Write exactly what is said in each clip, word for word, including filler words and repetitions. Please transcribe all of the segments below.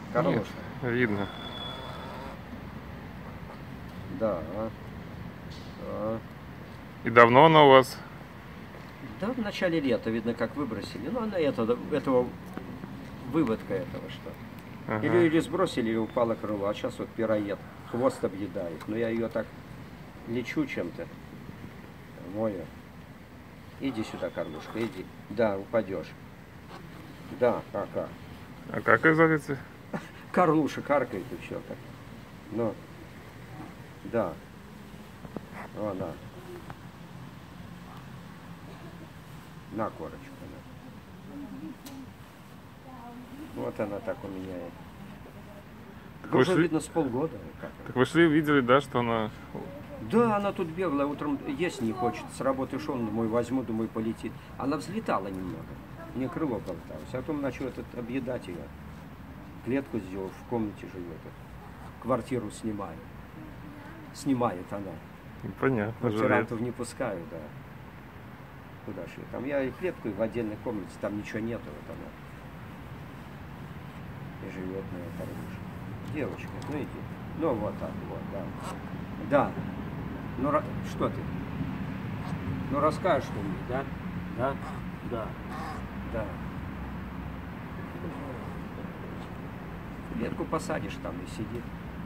Карлуша. Нет, видно. Да. А. И давно она у вас? Да, в начале лета, видно, как выбросили. Ну, она это, этого выводка этого что. Ага. Или, или сбросили, или упало крыло. А сейчас вот пироед. Хвост объедает. Но я ее так лечу чем-то. Мою. Иди сюда, Карлушка, иди. Да, упадешь. Да, кака. А как ее зовете? Карлуша каркает и все так. Ну, да. Она. На корочку. На. Вот она так у меня. Так Уже шли... видно с полгода. Как так вы шли, видели, да, что она... Да, она тут бегала, утром есть не хочет. С работы шел, думаю, возьму, думаю, полетит. Она взлетала немного. Мне крыло болталось. А потом начал этот, объедать ее. Клетку сделал, в комнате живет. Квартиру снимаю. Снимает она. Понятно. Квартирантов не пускаю, да. Куда же? Там я и клетку, и в отдельной комнате, там ничего нету, вот она. И живет моя хорошая. Девочка, ну иди. Ну вот так, вот, да. Да. Ну что ты? Ну расскажешь ты мне, да? Да? Да. Да. Клетку посадишь там и сидит.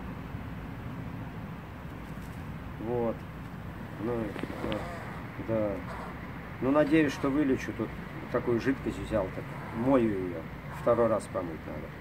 Вот. Ну, да. Да. Ну, надеюсь, что вылечу. Тут такую жидкость взял, так мою ее. Второй раз помыть надо.